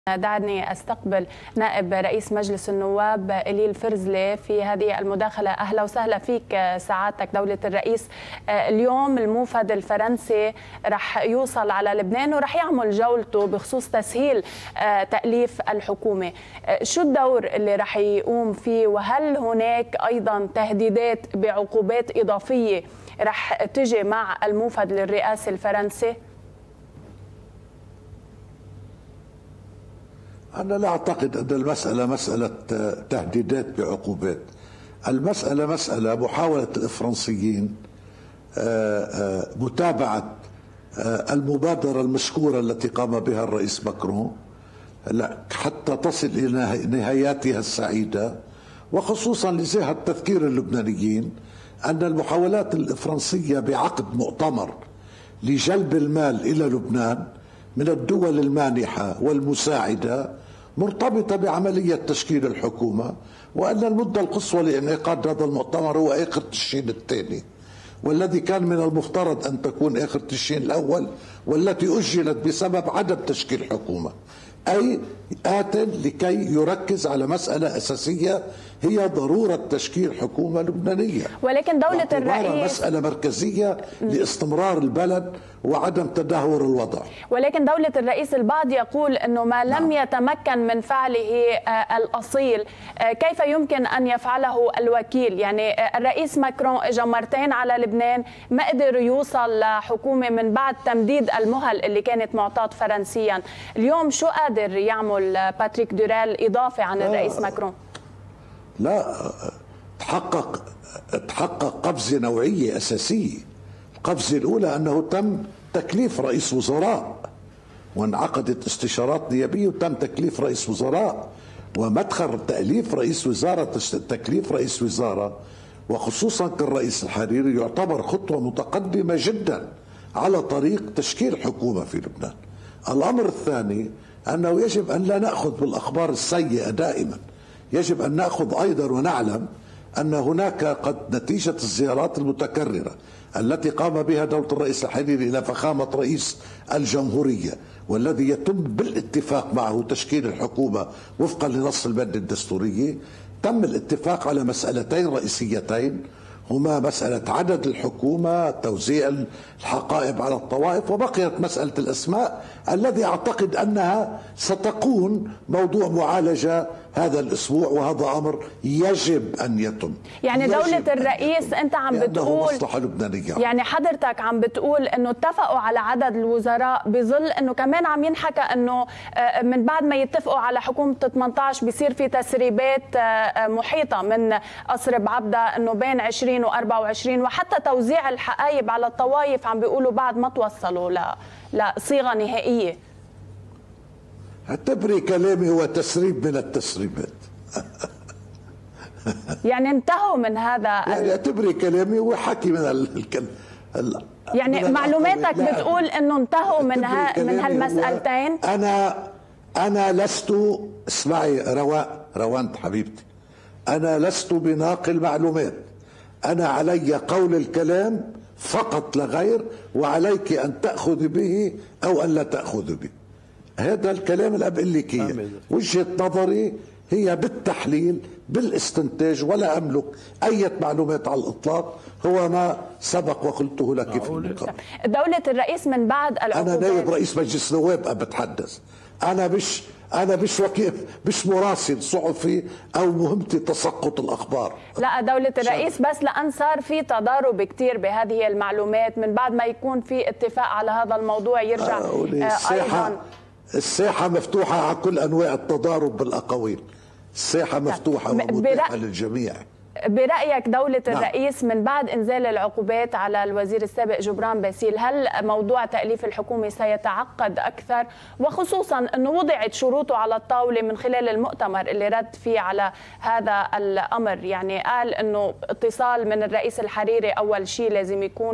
دعني استقبل نائب رئيس مجلس النواب إليل فرزلي في هذه المداخلة. أهلا وسهلا فيك سعادتك دولة الرئيس. اليوم الموفد الفرنسي رح يوصل على لبنان ورح يعمل جولته بخصوص تسهيل تأليف الحكومة. شو الدور اللي رح يقوم فيه، وهل هناك أيضا تهديدات بعقوبات إضافية رح تجي مع الموفد للرئاسة الفرنسي؟ أنا لا أعتقد أن المسألة مسألة تهديدات بعقوبات. المسألة مسألة محاولة الفرنسيين متابعة المبادرة المشكورة التي قام بها الرئيس ماكرون حتى تصل إلى نهاياتها السعيدة، وخصوصا لصحة تذكير اللبنانيين أن المحاولات الفرنسية بعقد مؤتمر لجلب المال إلى لبنان من الدول المانحة والمساعدة مرتبطة بعملية تشكيل الحكومة، وأن المدة القصوى لانعقاد هذا المؤتمر هو آخر تشرين الثاني، والذي كان من المفترض أن تكون آخر تشرين الأول، والتي أجلت بسبب عدم تشكيل حكومة. أي آت لكي يركز على مسألة أساسية هي ضرورة تشكيل حكومة لبنانية، ولكن دولة الرئيس مسألة مركزية لاستمرار البلد وعدم تدهور الوضع. ولكن دولة الرئيس البعض يقول أنه ما لم يتمكن من فعله الأصيل كيف يمكن أن يفعله الوكيل؟ يعني الرئيس ماكرون اجى مرتين على لبنان، ما قدر يوصل لحكومة من بعد تمديد المهل اللي كانت معطاة فرنسيا. اليوم شو قادر يعمل باتريك دوريل إضافة عن الرئيس ماكرون؟ لا، تحقق قفزة نوعية أساسية. القفزة الأولى أنه تم تكليف رئيس وزراء، وانعقدت استشارات نيابية وتم تكليف رئيس وزراء، ومدخل تأليف رئيس وزارة تكليف رئيس وزارة وخصوصا كالرئيس الحريري يعتبر خطوة متقدمة جدا على طريق تشكيل حكومة في لبنان. الأمر الثاني أنه يجب أن لا نأخذ بالأخبار السيئة دائما، يجب أن نأخذ أيضا ونعلم أن هناك قد نتيجة الزيارات المتكررة التي قام بها دولة الرئيس الحريري إلى فخامة رئيس الجمهورية، والذي يتم بالاتفاق معه تشكيل الحكومة وفقا لنص المادة الدستورية، تم الاتفاق على مسألتين رئيسيتين، هما مسألة عدد الحكومة، توزيع الحقائب على الطوائف، وبقيت مسألة الأسماء الذي أعتقد أنها ستكون موضوع معالجة هذا الأسبوع، وهذا أمر يجب أن يتم. يعني دولة الرئيس أنت عم بتقول مصلحة لبنانية، يعني حضرتك عم بتقول أنه اتفقوا على عدد الوزراء، بظل أنه كمان عم ينحكى أنه من بعد ما يتفقوا على حكومة 18 بيصير في تسريبات محيطة من قصر بعبدة أنه بين 20 و24، وحتى توزيع الحقائب على الطوائف عم بيقولوا بعد ما توصلوا لصيغة نهائية. اعتبري كلامي هو تسريب من التسريبات. يعني انتهوا من هذا يعني اعتبري كلامي هو حكي من يعني من معلوماتك بتقول انه انتهوا من هالمسألتين. انا لست، اسمعي روانت حبيبتي، انا لست بناقل معلومات، انا علي قول الكلام فقط لا غير، وعليك ان تأخذ به او ان لا تأخذ به. هذا الكلام اللي بقول لك اياه، وجهة نظري هي بالتحليل بالاستنتاج، ولا املك اي معلومات على الاطلاق، هو ما سبق وقلته لك في اللقاء. دولة الرئيس من بعد انا نائب رئيس مجلس النواب بتحدث، انا مش مراسل صحفي او مهمتي تسقط الاخبار. لا دولة الرئيس، بس لان صار في تضارب كثير بهذه المعلومات، من بعد ما يكون في اتفاق على هذا الموضوع يرجع ايضا الساحة مفتوحة على كل أنواع التضارب بالأقاويل، الساحة مفتوحة ومتاحة للجميع. برأيك دولة الرئيس من بعد إنزال العقوبات على الوزير السابق جبران باسيل، هل موضوع تأليف الحكومة سيتعقد أكثر، وخصوصا أنه وضعت شروطه على الطاولة من خلال المؤتمر اللي رد فيه على هذا الأمر؟ يعني قال أنه اتصال من الرئيس الحريري أول شيء لازم يكون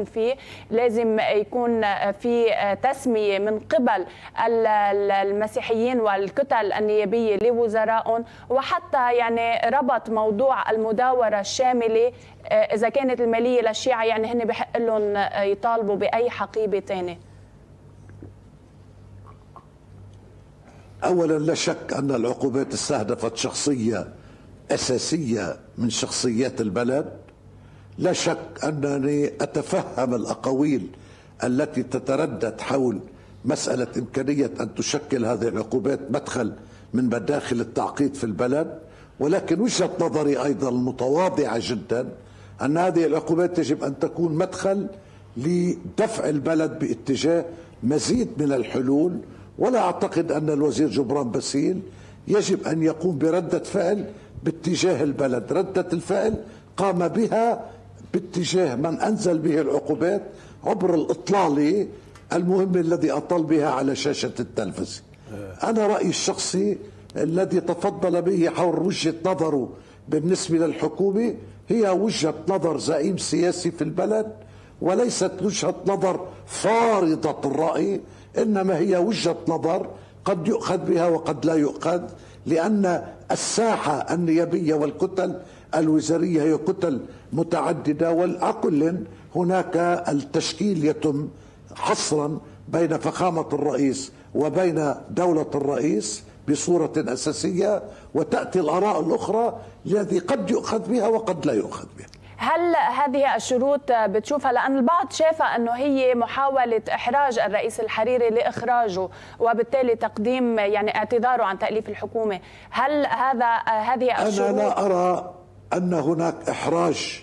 في تسمية من قبل المسيحيين والكتل النيابية لوزرائهم، وحتى يعني ربط موضوع المداورة الشاملة إذا كانت المالية للشيعة، يعني هن بحق لهم يطالبوا بأي حقيبة ثانية. أولا لا شك أن العقوبات استهدفت شخصية أساسية من شخصيات البلد. لا شك أنني أتفهم الأقاويل التي تتردد حول مسألة إمكانية أن تشكل هذه العقوبات مدخل من مداخل التعقيد في البلد، ولكن وجهة نظري أيضا المتواضعة جدا أن هذه العقوبات يجب أن تكون مدخل لدفع البلد باتجاه مزيد من الحلول. ولا أعتقد أن الوزير جبران باسيل يجب أن يقوم بردة فعل باتجاه البلد. ردة الفعل قام بها باتجاه من أنزل به العقوبات عبر الإطلالي المهم الذي أطل بها على شاشة التلفزيون. أنا رأيي الشخصي الذي تفضل به حول وجهة نظره بالنسبة للحكومة هي وجهة نظر زعيم سياسي في البلد، وليست وجهة نظر فارضة الرأي، إنما هي وجهة نظر قد يؤخذ بها وقد لا يؤخذ، لأن الساحة النيابية والكتل الوزارية هي كتل متعددة، والأكل هناك التشكيل يتم حصرا بين فخامة الرئيس وبين دولة الرئيس بصورة أساسية، وتأتي الآراء الأخرى التي قد يؤخذ بها وقد لا يؤخذ بها. هل هذه الشروط بتشوفها، لأن البعض شايفة أنه هي محاولة إحراج الرئيس الحريري لإخراجه وبالتالي تقديم يعني اعتذاره عن تأليف الحكومة، هل هذه الشروط؟ أنا لا أرى أن هناك إحراج.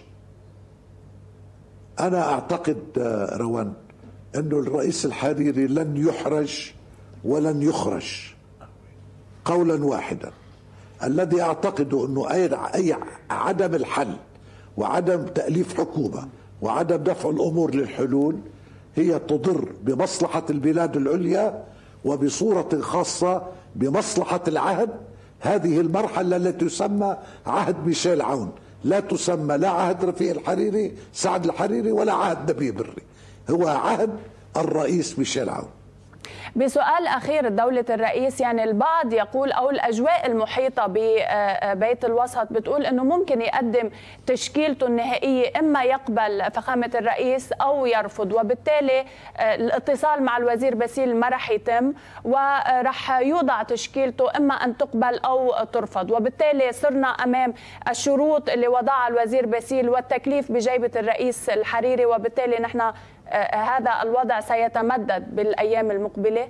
أنا أعتقد روان أن الرئيس الحريري لن يحرج ولن يخرج قولا واحدا. الذي أعتقد أنه أي عدم الحل وعدم تأليف حكومة وعدم دفع الأمور للحلول هي تضر بمصلحة البلاد العليا وبصورة خاصة بمصلحة العهد. هذه المرحلة التي تسمى عهد ميشيل عون لا تسمى لا عهد رفيق الحريري سعد الحريري ولا عهد نبيه بري، هو عهد الرئيس ميشيل عون. بسؤال أخير دولة الرئيس، يعني البعض يقول أو الأجواء المحيطة ببيت الوسط بتقول أنه ممكن يقدم تشكيلته النهائية، إما يقبل فخامة الرئيس أو يرفض، وبالتالي الاتصال مع الوزير باسيل ما رح يتم ورح يوضع تشكيلته إما أن تقبل أو ترفض، وبالتالي صرنا أمام الشروط اللي وضعها الوزير باسيل والتكليف بجيبة الرئيس الحريري، وبالتالي نحن هذا الوضع سيتمدد بالأيام المقبلة.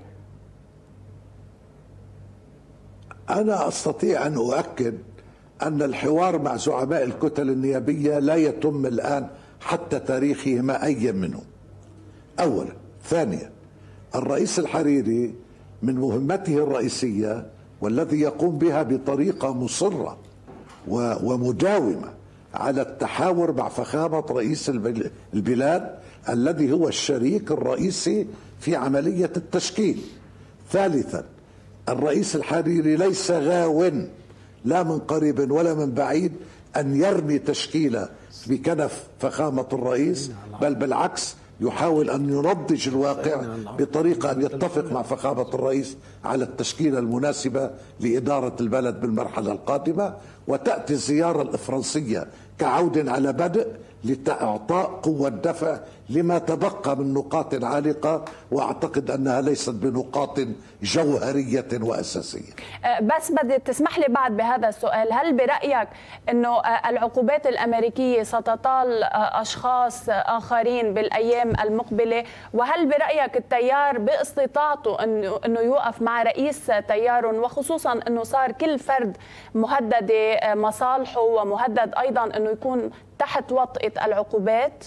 أنا أستطيع أن أؤكد أن الحوار مع زعماء الكتل النيابية لا يتم الآن حتى تاريخهما أي منهم. أولا. ثانيا، الرئيس الحريري من مهمته الرئيسية والذي يقوم بها بطريقة مصرة ومداومة على التحاور مع فخامة رئيس البلاد الذي هو الشريك الرئيسي في عملية التشكيل. ثالثا، الرئيس الحريري ليس غاو لا من قريب ولا من بعيد أن يرمي تشكيلة بكنف فخامة الرئيس، بل بالعكس يحاول أن ينضج الواقع بطريقة أن يتفق مع فخامة الرئيس على التشكيلة المناسبة لإدارة البلد بالمرحلة القادمة. وتأتي الزيارة الفرنسية كعود على بدء لإعطاء قوة دفع لما تبقى من نقاط عالقة، وأعتقد أنها ليست بنقاط جوهرية وأساسية. بس بدي تسمح لي بعد بهذا السؤال، هل برأيك أنه العقوبات الأمريكية ستطال أشخاص آخرين بالأيام المقبلة؟ وهل برأيك التيار باستطاعته أنه يوقف مع رئيس تيار، وخصوصا أنه صار كل فرد مهددة مصالحه ومهدد أيضا أنه يكون تحت وطئة العقوبات؟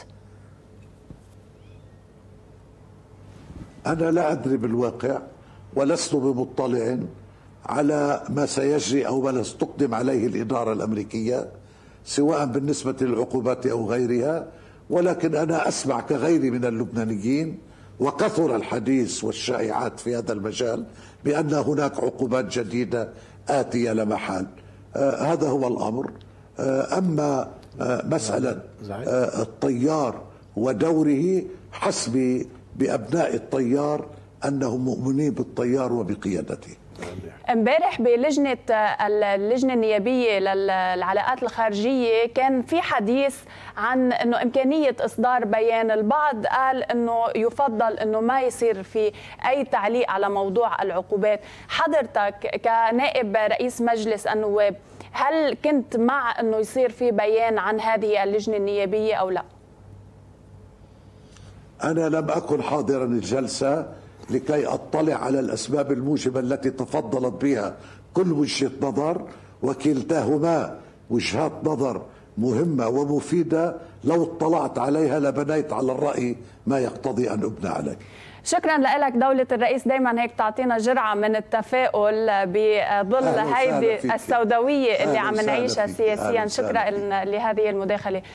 أنا لا أدري بالواقع ولست بمطلع على ما سيجري أو ما ستقدم عليه الإدارة الأمريكية سواء بالنسبة للعقوبات أو غيرها، ولكن أنا أسمع كغيري من اللبنانيين وكثر الحديث والشائعات في هذا المجال بأن هناك عقوبات جديدة آتية لا محال. هذا هو الأمر. أما مسألة الطيار ودوره، حسبي بأبناء الطيار أنهم مؤمنين بالطيار وبقيادته. امبارح بلجنة اللجنة النيابية للعلاقات الخارجية كان في حديث عن انه امكانية اصدار بيان. البعض قال انه يفضل انه ما يصير في اي تعليق على موضوع العقوبات. حضرتك كنائب رئيس مجلس النواب هل كنت مع انه يصير في بيان عن هذه اللجنة النيابية او لا؟ انا لم اكن حاضرا الجلسة لكي اطلع على الاسباب الموجبة التي تفضلت بها كل وجهة نظر، وكلتاهما وجهات نظر مهمة ومفيدة. لو اطلعت عليها لبنيت على الرأي ما يقتضي أن أبنى عليه. شكرا لك دولة الرئيس، دايما هيك تعطينا جرعة من التفاؤل بظل هيدي السوداوية اللي عم نعيشها سياسيا. شكرا لهذه المداخلة.